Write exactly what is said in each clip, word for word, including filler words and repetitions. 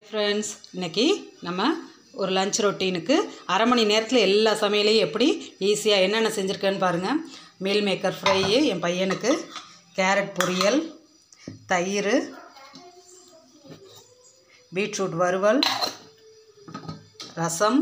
Friends, இன்றைக்கி நம்ம ஒரு லஞ்ச் ரொட்டீனுக்கு அரை மணி நேரத்தில் எல்லா சமையலையும் எப்படி ஈஸியாக என்னென்ன செஞ்சுருக்கேன்னு பாருங்கள். மீல் மேக்கர் ஃப்ரை, என் பையனுக்கு கேரட் பொரியல், தயிர், பீட்ரூட் வறுவல், ரசம்,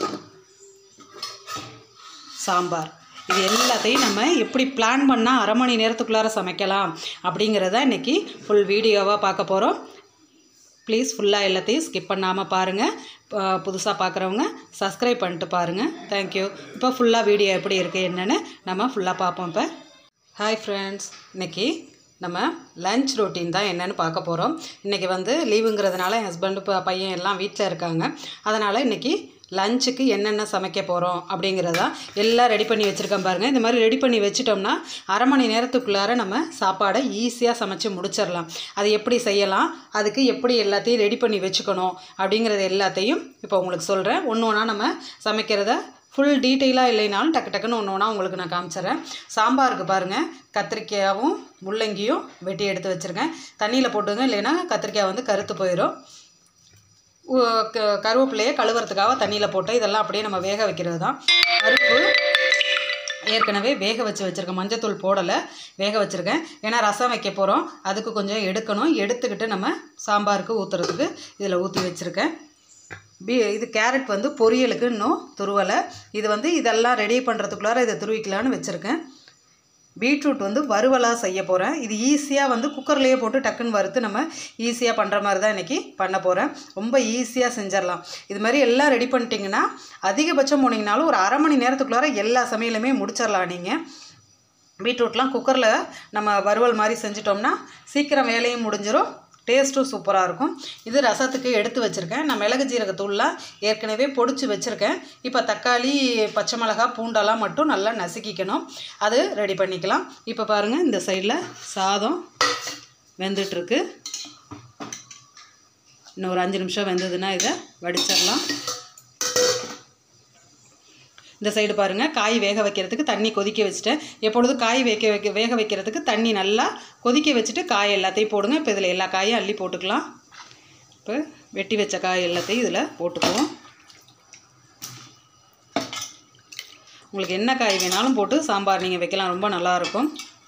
சாம்பார். இது எல்லாத்தையும் நம்ம எப்படி பிளான் பண்ணால் அரை மணி நேரத்துக்குள்ளார சமைக்கலாம் அப்படிங்கிறத இன்றைக்கி ஃபுல் வீடியோவாக பார்க்க போகிறோம். ப்ளீஸ் ஃபுல்லாக எல்லாத்தையும் ஸ்கிப் பண்ணாமல் பாருங்கள். புதுசாக பார்க்குறவங்க சப்ஸ்கிரைப் பண்ணிட்டு பாருங்கள். தேங்க்யூ. இப்போ ஃபுல்லாக வீடியோ எப்படி இருக்குது என்னென்னு நம்ம ஃபுல்லாக பார்ப்போம். இப்போ ஹாய் ஃப்ரெண்ட்ஸ், இன்றைக்கி நம்ம லஞ்ச் ரொட்டீன் தான் என்னென்னு பார்க்க போகிறோம். இன்றைக்கி வந்து லீவுங்கிறதுனால என் ஹஸ்பண்டு இப்போ பையன் எல்லாம் வீட்டில் இருக்காங்க. அதனால் இன்றைக்கி லஞ்சுக்கு என்னென்ன சமைக்க போகிறோம் அப்படிங்கிறதா எல்லாம் ரெடி பண்ணி வச்சுருக்கேன் பாருங்கள். இந்த மாதிரி ரெடி பண்ணி வச்சிட்டோம்னா அரை மணி நேரத்துக்குள்ளார நம்ம சாப்பாடை ஈஸியாக சமைச்சு முடிச்சிடலாம். அது எப்படி செய்யலாம், அதுக்கு எப்படி எல்லாத்தையும் ரெடி பண்ணி வச்சுக்கணும் அப்படிங்கிறது எல்லாத்தையும் இப்போ உங்களுக்கு சொல்கிறேன். ஒன்று ஒன்றா நம்ம சமைக்கிறத ஃபுல் டீட்டெயிலாக இல்லைனாலும் டக்கு டக்குன்னு ஒன்று ஒன்றா உங்களுக்கு நான் காமிச்சிட்றேன். சாம்பாருக்கு பாருங்கள், கத்திரிக்காயும் முள்ளங்கியும் வெட்டி எடுத்து வச்சுருக்கேன். தண்ணியில் போட்டுங்க, இல்லைன்னா கத்திரிக்காய் வந்து கருத்து போயிடும். கருவேப்பிலையை கழுவுறதுக்காக தண்ணியில் போட்டு இதெல்லாம் அப்படியே நம்ம வேக வைக்கிறது தான். பருப்பு ஏற்கனவே வேக வச்சு வச்சுருக்கேன், மஞ்சத்தூள் போடலை, வேக வச்சுருக்கேன். ஏன்னா ரசம் வைக்க போகிறோம், அதுக்கு கொஞ்சம் எடுக்கணும். எடுத்துக்கிட்டு நம்ம சாம்பாருக்கு ஊற்றுறதுக்கு இதில் ஊற்றி வச்சுருக்கேன். பீ இது கேரட் வந்து பொரியலுக்கு இன்னும் துருவலை. இது வந்து இதெல்லாம் ரெடி பண்ணுறதுக்குள்ளார இதை துருவிக்கலான்னு வச்சுருக்கேன். பீட்ரூட் வந்து வறுவலாக செய்ய போகிறேன். இது ஈஸியாக வந்து குக்கர்லேயே போட்டு டக்குன்னு வறுத்து நம்ம ஈஸியாக பண்ணுற மாதிரி தான் இன்றைக்கி பண்ண போகிறேன். ரொம்ப ஈஸியாக செஞ்சிடலாம். இது மாதிரி எல்லாம் ரெடி பண்ணிட்டீங்கன்னா அதிகபட்சம் போனீங்கனாலும் ஒரு அரை மணி நேரத்துக்குள்ளார எல்லா சமையலுமே முடிச்சிடலாம். நீங்கள் பீட்ரூட்லாம் குக்கரில் நம்ம வறுவல் மாதிரி செஞ்சிட்டோம்னா சீக்கிரம் வேலையும் முடிஞ்சிடும், டேஸ்ட்டும் சூப்பராக இருக்கும். இது ரசத்துக்கு எடுத்து வச்சுருக்கேன். நான் மிளகு ஜீரகத்தூள்லாம் ஏற்கனவே பொடிச்சு வச்சுருக்கேன். இப்போ தக்காளி, பச்சை மிளகா, பூண்டெல்லாம் மட்டும் நல்லா நசுக்கிக்கணும். அது ரெடி பண்ணிக்கலாம். இப்போ பாருங்கள், இந்த சைடில் சாதம் வெந்துட்டுருக்கு. இன்னும் ஒரு அஞ்சு நிமிஷம் வெந்ததுன்னா இதை வடிச்சிடலாம். இந்த சைடு பாருங்கள், காய் வேக வைக்கிறதுக்கு தண்ணி கொதிக்க வச்சுட்டேன். எப்பொழுதும் காய் வேக வைக்க வேக வைக்கிறதுக்கு தண்ணி நல்லா கொதிக்க வச்சுட்டு காய் எல்லாத்தையும் போடுங்க. இப்போ இதில் எல்லா காயும் அள்ளி போட்டுக்கலாம். இப்போ வெட்டி வச்ச காய் எல்லாத்தையும் இதில் போட்டுக்குவோம். உங்களுக்கு என்ன காய் வேணாலும் போட்டு சாம்பார் நீங்கள் வைக்கலாம், ரொம்ப நல்லாயிருக்கும்.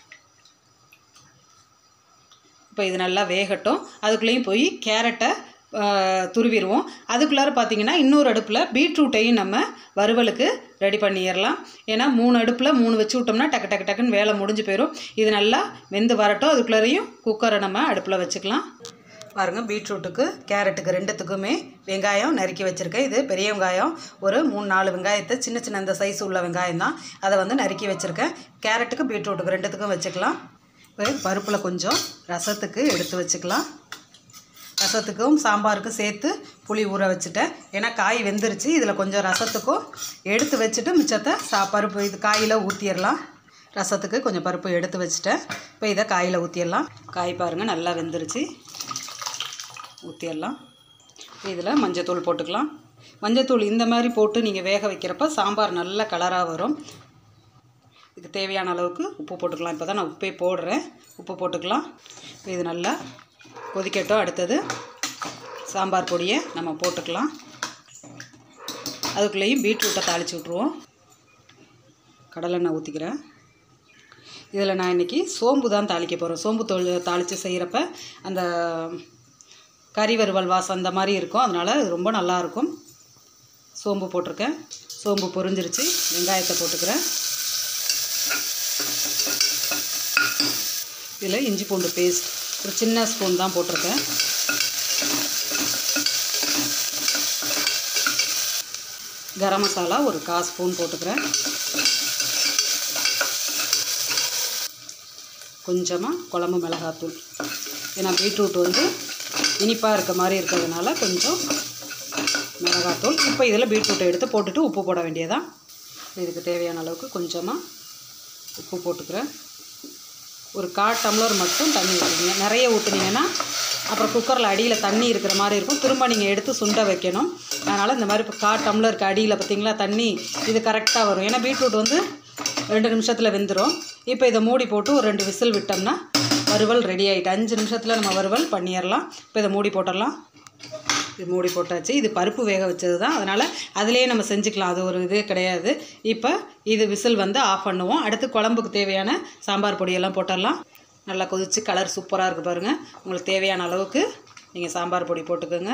இப்போ இது நல்லா வேகட்டும். அதுக்குள்ளேயும் போய் கேரட்டை துருவிடுவோம். அதுக்குள்ளார பார்த்திங்கன்னா இன்னொரு அடுப்பில் பீட்ரூட்டையும் நம்ம வறுவலுக்கு ரெடி பண்ணிடலாம். ஏன்னா மூணு அடுப்பில் மூணு வச்சு விட்டோம்னா டக்கு டக்கு டக்குன்னு வேலை முடிஞ்சு போயிடும். இது நல்லா வெந்து வரட்டும். அதுக்குள்ளாரையும் குக்கரை நம்ம அடுப்பில் வச்சுக்கலாம். பாருங்கள், பீட்ரூட்டுக்கு கேரட்டுக்கு ரெண்டுத்துக்குமே வெங்காயம் நறுக்கி வச்சுருக்கேன். இது பெரிய வெங்காயம், ஒரு மூணு நாலு வெங்காயத்தை சின்ன சின்ன இந்த சைஸ் உள்ள வெங்காயம் தான், அதை வந்து நறுக்கி வச்சுருக்கேன். கேரட்டுக்கு பீட்ரூட்டுக்கு ரெண்டுத்துக்கும் வச்சுக்கலாம். இப்போ பருப்பில் கொஞ்சம் ரசத்துக்கு எடுத்து வச்சுக்கலாம். ரசத்துக்கும் சாம்பாருக்கும் சேர்த்து புளி ஊற வச்சுட்டேன். ஏன்னா காய் வெந்துருச்சு. இதில் கொஞ்சம் ரசத்துக்கும் எடுத்து வச்சுட்டு மிச்சத்தை சா பருப்பு இது காயில் ஊற்றிடலாம். ரசத்துக்கு கொஞ்சம் பருப்பு எடுத்து வச்சுட்டேன். இப்போ இதை காயில் ஊற்றிடலாம். காய் பாருங்கள் நல்லா வெந்துருச்சு, ஊற்றிடலாம். இதில் மஞ்சத்தூள் போட்டுக்கலாம். மஞ்சத்தூள் இந்த மாதிரி போட்டு நீங்கள் வேக வைக்கிறப்ப சாம்பார் நல்ல கலராக வரும். இதுக்கு தேவையான அளவுக்கு உப்பு போட்டுக்கலாம். இப்போ தான் நான் உப்பே போடுறேன். உப்பு போட்டுக்கலாம். இப்போ இது நல்லா கொதிக்கட்டும். அடுத்தது சாம்பார் பொடியை நம்ம போட்டுக்கலாம். அதுக்குள்ளேயும் பீட்ரூட்டை தாளித்து விட்ருவோம். கடலெண்ணெய் ஊற்றிக்கிறேன். இதில் நான் இன்றைக்கி சோம்பு தான் தாளிக்க போகிறேன். சோம்பு தோல் தாளித்து செய்கிறப்ப அந்த கறி வறுவல் வாசம் அந்த மாதிரி இருக்கும். அதனால் அது ரொம்ப நல்லாயிருக்கும். சோம்பு போட்டிருக்கேன். சோம்பு பொரிஞ்சிருச்சு. வெங்காயத்தை போட்டுக்கிறேன். இதில் இஞ்சி பூண்டு பேஸ்ட் ஒரு சின்ன ஸ்பூன் தான் போட்டிருக்கேன். கரம் மசாலா ஒரு கால் ஸ்பூன் போட்டுக்கிறேன். கொஞ்சமாக குழம்பு மிளகாத்தூள். ஏன்னா பீட்ரூட் வந்து இனிப்பாக இருக்க மாதிரி இருக்கிறதுனால கொஞ்சம் மிளகாத்தூள். இப்போ இதில் பீட்ரூட்டை எடுத்து போட்டுட்டு உப்பு போட வேண்டியதான். இதுக்கு தேவையான அளவுக்கு கொஞ்சமாக உப்பு போட்டுக்கிறேன். ஒரு கால் டம்ளர் மட்டும் தண்ணி ஊற்றுங்க. நிறைய ஊற்றுனீங்கன்னா அப்புறம் குக்கரில் அடியில் தண்ணி இருக்கிற மாதிரி இருக்கும். திரும்ப நீங்கள் எடுத்து சுண்ட வைக்கணும். அதனால் இந்த மாதிரி இப்போ கால் டம்ளருக்கு அடியில் பார்த்திங்களா தண்ணி, இது கரெக்டாக வரும். ஏன்னா பீட்ரூட் வந்து ரெண்டு நிமிஷத்தில் வெந்துடும். இப்போ இதை மூடி போட்டு ஒரு ரெண்டு விசில் விட்டோம்னா வறுவல் ரெடி ஆகிட்டு அஞ்சு நிமிஷத்தில் நம்ம வறுவல் பண்ணிடலாம். இப்போ இதை மூடி போட்டுடலாம். இது மூடி போட்டாச்சு. இது பருப்பு வேக வச்சது தான், அதனால் அதிலே நம்ம செஞ்சுக்கலாம், அது ஒரு இதே கிடையாது. இப்போ இது விசில் வந்து ஆஃப் பண்ணுவோம். அடுத்து குழம்புக்கு தேவையான சாம்பார் பொடியெல்லாம் போட்டுடலாம். நல்லா கொதித்து கலர் சூப்பராக இருக்குது பாருங்கள். உங்களுக்கு தேவையான அளவுக்கு நீங்கள் சாம்பார் பொடி போட்டுக்கோங்க.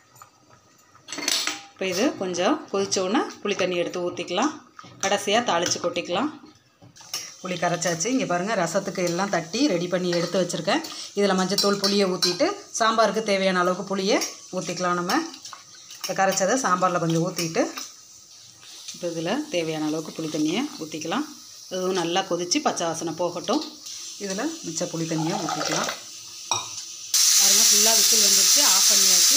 இப்போ இது கொஞ்சம் கொதித்தோடனே புளி தண்ணி எடுத்து ஊற்றிக்கலாம். கடைசியாக தாளித்து கொட்டிக்கலாம். புளி கரைச்சாச்சு. இங்கே பாருங்கள், ரசத்துக்கு எல்லாம் தட்டி ரெடி பண்ணி எடுத்து வச்சுருக்கேன். இதில் மஞ்சத்தூள் புளியை ஊற்றிட்டு சாம்பாருக்கு தேவையான அளவுக்கு புளியை ஊற்றிக்கலாம். நம்ம இப்போ கரைச்சதை சாம்பாரில் கொஞ்சம் ஊற்றிட்டு இப்போ இதில் தேவையான அளவுக்கு புளி தண்ணியை ஊற்றிக்கலாம். இதுவும் நல்லா கொதித்து பச்சை வாசனை போகட்டும். இதில் மிச்ச புளி தண்ணியை ஊற்றிக்கலாம். பாருங்கள், ஃபுல்லாக விசில் வந்துருச்சு. ஆஃப் பண்ணியாச்சு.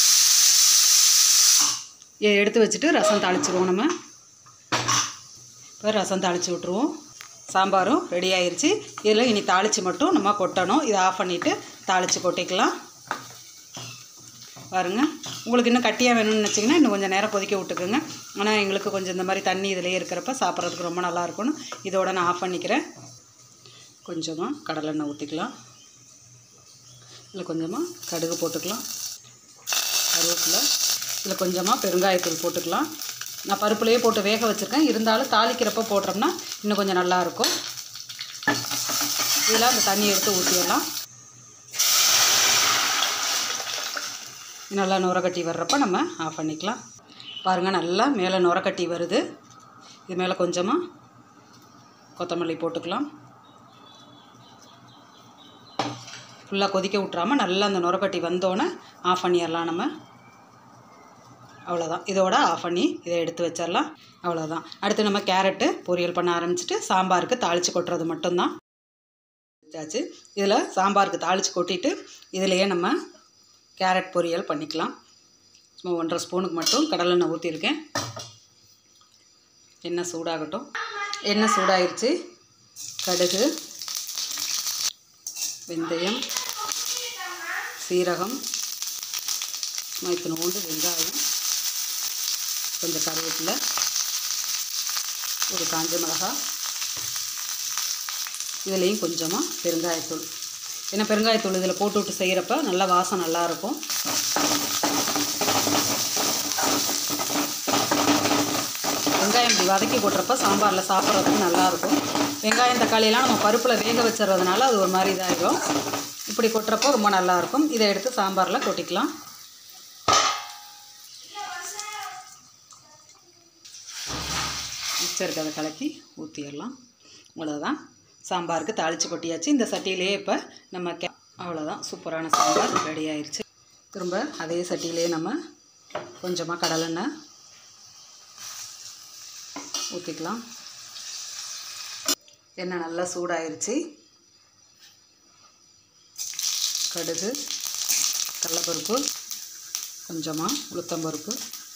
எடுத்து வச்சுட்டு ரசம் தாளிச்சிடுவோம். நம்ம இப்போ ரசம் தாளித்து விட்ருவோம். சாம்பாரும் ரெடி ஆயிடுச்சு. இதில் இனி தாளித்து மட்டும் நம்ம கொட்டணும். இதை ஆஃப் பண்ணிவிட்டு தாளித்து கொட்டிக்கலாம். பாருங்கள், உங்களுக்கு இன்னும் கட்டியாக வேணும்னு நினச்சிங்கன்னா இன்னும் கொஞ்சம் நேரம் கொதிக்க விட்டுக்குங்க. ஆனால் எங்களுக்கு கொஞ்சம் இந்த மாதிரி தண்ணி இதிலே இருக்கிறப்ப சாப்பிட்றதுக்கு ரொம்ப நல்லாயிருக்கும்னு இதோட நான் ஆஃப் பண்ணிக்கிறேன். கொஞ்சமாக கடலெண்ணெய் ஊற்றிக்கலாம். இதில் கொஞ்சமாக கடுகு போட்டுக்கலாம். கருவேப்பிலை. இதில் கொஞ்சமாக பெருங்காயத்தூள் போட்டுக்கலாம். நான் பருப்புலேயே போட்டு வேக வச்சுருக்கேன், இருந்தாலும் தாளிக்கிறப்ப போட்டோம்னா இன்னும் கொஞ்சம் நல்லாயிருக்கும். இதில் அந்த தண்ணி எடுத்து ஊற்றிடலாம். நல்லா நுரக்கட்டி வர்றப்போ நம்ம ஆஃப் பண்ணிக்கலாம். பாருங்கள், நல்லா மேலே நுரக்கட்டி வருது. இது மேலே கொஞ்சமாக கொத்தமல்லி போட்டுக்கலாம். ஃபுல்லாக கொதிக்க விட்றாமல் நல்லா அந்த நுரக்கட்டி வந்தோடனே ஆஃப் பண்ணிடலாம். நம்ம அவ்வளோதான். இதோட ஆஃப் பண்ணி இதை எடுத்து வச்சிடலாம். அவ்வளோதான். அடுத்து நம்ம கேரட்டு பொரியல் பண்ண ஆரம்பிச்சுட்டு சாம்பாருக்கு தாளித்து கொட்டுறது மட்டும்தான். வச்சாச்சு. இதில் சாம்பாருக்கு தாளித்து கொட்டிட்டு இதிலையே நம்ம கேரட் பொரியல் பண்ணிக்கலாம். சும்மா ஒன்றரை ஸ்பூனுக்கு மட்டும் கடலெண்ணெய் ஊற்றிருக்கேன். எண்ணெய் சூடாகட்டும். எண்ணெய் சூடாயிருச்சு. கடுகு, வெந்தயம், சீரகம், மைத்தினோண்டு வெங்காயம், கொஞ்சம் கருவேப்பிலை, ஒரு காஞ்ச மிளகாய், இதுலேயும் கொஞ்சமாக பெருங்காயத்தூள். ஏன்னா பெருங்காயத்தூள் இதில் போட்டு விட்டு செய்கிறப்ப நல்லா வாசம் நல்லாயிருக்கும். வெங்காயம் இப்படி வதக்கி போட்டுறப்ப சாம்பாரில் சாப்பிட்றதுக்கு நல்லாயிருக்கும். வெங்காயம் தக்காளியெல்லாம் நம்ம பருப்பில் வேக வச்சுறதுனால அது ஒரு மாதிரி இதாகிடும். இப்படி கொட்டுறப்போ ரொம்ப நல்லாயிருக்கும். இதை எடுத்து சாம்பாரில் கொட்டிக்கலாம். மிச்சம் இருக்கிறத கலக்கி ஊற்றிடலாம். அவ்வளோதான். சாம்பாருக்கு தாளித்து கொட்டியாச்சு. இந்த சட்டியிலே இப்போ நம்ம கே அவ்வளோதான். சூப்பரான சாம்பார் ரெடி ஆயிடுச்சு. திரும்ப அதே சட்டியிலே நம்ம கொஞ்சமாக கடலெண்ணெய் ஊற்றிக்கலாம். எண்ணெய் நல்லா சூடாயிருச்சு. கடுகு, கடலைப்பருப்பு, கொஞ்சமாக உளுத்தம்பருப்பு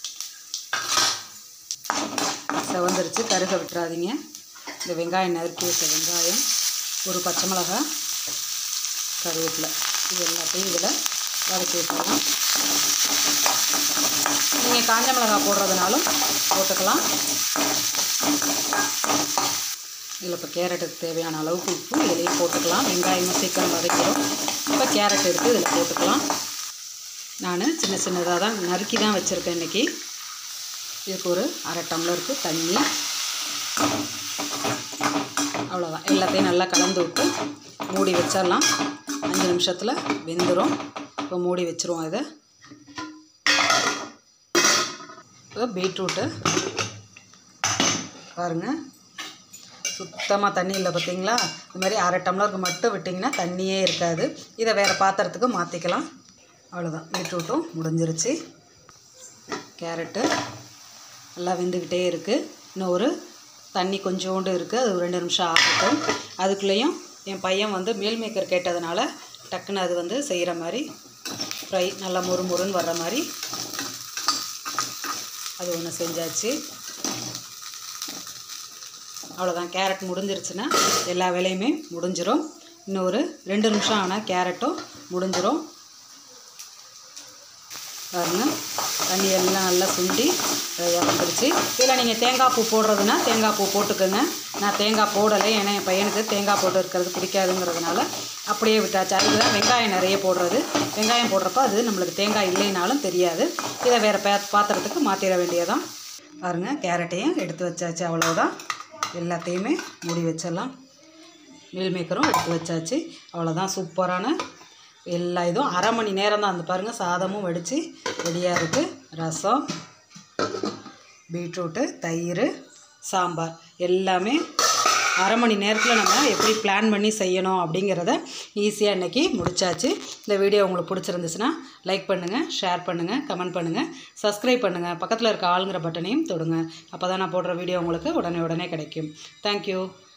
செவந்துருச்சு. கருக விட்டுறாதீங்க. இந்த வெங்காயம் நறுக்கி வச்ச வெங்காயம், ஒரு பச்சை மிளகாய், கருவேப்பிலை, இது எல்லாத்தையும் இதில் வதக்கி விட்டுறலாம். நீங்கள் காஞ்ச மிளகாய் போடுறதுனாலும் போட்டுக்கலாம். இதில் இப்போ கேரட்டுக்கு தேவையான அளவுக்கு உப்பு இதிலேயே போட்டுக்கலாம். வெங்காயமும் சீக்கிரம் வதக்கிறோம். இப்போ கேரட் எடுத்து இதில் போட்டுக்கலாம். நான் சின்ன சின்னதாக தான் நறுக்கி தான் வச்சுருக்கேன் இன்றைக்கி. இதுக்கு ஒரு அரை டம்ளருக்கு தண்ணி. அவ்வளோதான். எல்லாத்தையும் நல்லா கலந்து விட்டு மூடி வச்சிடலாம். அஞ்சு நிமிஷத்தில் வெந்துடும். இப்போ மூடி வச்சுருவோம். இதை இப்போ பீட்ரூட்டு பாருங்கள், சுத்தமாக தண்ணி இல்லை பார்த்தீங்களா? இது மாதிரி அரை டம்ளருக்கு மட்டும் விட்டிங்கன்னா தண்ணியே இருக்காது. இதை வேறு பாத்திரத்துக்கு மாற்றிக்கலாம். அவ்வளோதான். பீட்ரூட்டும் முடிஞ்சிருச்சு. கேரட்டு நல்லா வெந்துக்கிட்டே இருக்குது. இன்னும் ஒரு தண்ணி கொஞ்சோண்டு இருக்குது. அது ஒரு ரெண்டு நிமிஷம் ஆகட்டும். அதுக்குள்ளேயும் என் பையன் வந்து மீல் மேக்கர் கேட்டதுனால டக்குன்னு அது வந்து செய்கிற மாதிரி ஃப்ரை நல்லா மொறு மொறுன்னு வர்ற மாதிரி அது ஒன்று செஞ்சாச்சு. அவ்வளோதான். கேரட் முடிஞ்சிருச்சுன்னா எல்லா வேலையுமே முடிஞ்சிடும். இன்னும் ஒரு ரெண்டு நிமிஷம் ஆனால் கேரட்டும் முடிஞ்சிடும். பாருங்கள், தண்ணி எல்லாம் நல்லா சுண்டி வந்துடுச்சு. இதில் நீங்கள் தேங்காய் பூ போடுறதுனா தேங்காய் பூ போட்டுக்கோங்க. நான் தேங்காய் போடலை, ஏன்னா என் பையனுக்கு தேங்காய் போட்டு இருக்கிறது பிடிக்காதுங்கிறதுனால அப்படியே விட்டாச்சு. அதுக்கு தான் வெங்காயம் நிறைய போடுறது. வெங்காயம் போடுறப்ப அது நம்மளுக்கு தேங்காய் இல்லைனாலும் தெரியாது. இதை வேறு பா பாத்திரத்துக்கு மாற்றிட வேண்டியதான். பாருங்கள், கேரட்டையும் எடுத்து வச்சாச்சு. அவ்வளோதான், எல்லாத்தையுமே மூடி வச்சிடலாம். மீல் மேக்கரும் எடுத்து வச்சாச்சு. அவ்வளோதான், சூப்பரான எல்லா இதுவும் அரை மணி நேரம் தான். அந்த பாருங்கள், சாதமும் வடித்து ரெடியாக இருக்குது. ரசம், பீட்ரூட்டு, தயிர், சாம்பார் எல்லாமே அரை மணி நேரத்தில் நம்ம எப்படி பிளான் பண்ணி செய்யணும் அப்படிங்கிறத ஈஸியாக இன்றைக்கி முடித்தாச்சு. இந்த வீடியோ உங்களுக்கு பிடிச்சிருந்துச்சுன்னா லைக் பண்ணுங்கள், ஷேர் பண்ணுங்கள், கமெண்ட் பண்ணுங்கள், சப்ஸ்கிரைப் பண்ணுங்கள். பக்கத்தில் இருக்க ஆளுங்கிற பட்டனையும் தொடுங்க. அப்போ தான் நான் போடுற வீடியோ உங்களுக்கு உடனே உடனே கிடைக்கும். தேங்க்யூ.